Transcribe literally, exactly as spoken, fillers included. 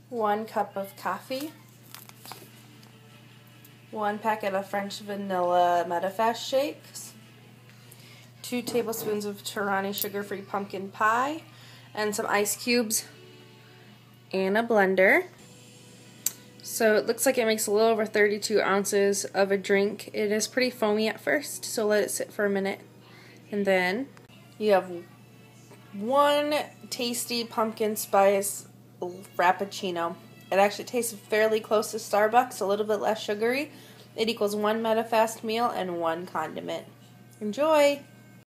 one cup of coffee, one packet of French vanilla medifast shakes, two tablespoons of Torani sugar-free pumpkin pie, and some ice cubes, and a blender. So it looks like it makes a little over thirty-two ounces of a drink. It is pretty foamy at first, so let it sit for a minute. And then you have one tasty pumpkin spice frappuccino. It actually tastes fairly close to Starbucks, a little bit less sugary. It equals one medifast meal and one condiment. Enjoy!